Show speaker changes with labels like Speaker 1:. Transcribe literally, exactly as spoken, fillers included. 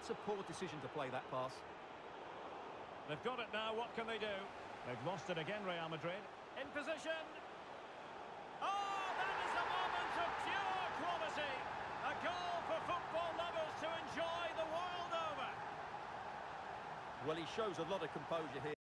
Speaker 1: That's a poor decision to play that pass.
Speaker 2: They've got it now, what can they do? They've lost it again, Real Madrid. In position. Oh, that is a moment of pure quality. A goal for football lovers to enjoy the world over.
Speaker 1: Well, he shows a lot of composure here.